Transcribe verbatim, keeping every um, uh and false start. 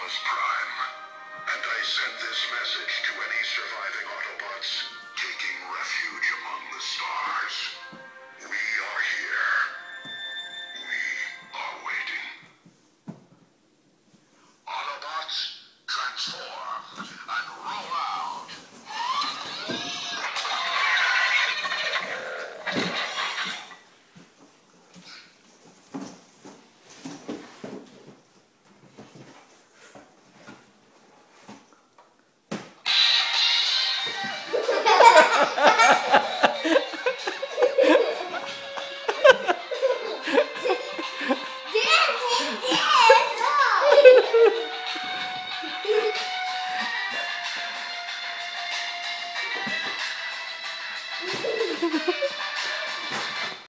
Optimus Prime, and I send this message to any surviving Autobots taking refuge among the stars. We are here. We are waiting. Autobots, transform and roll out. Ha ha ha.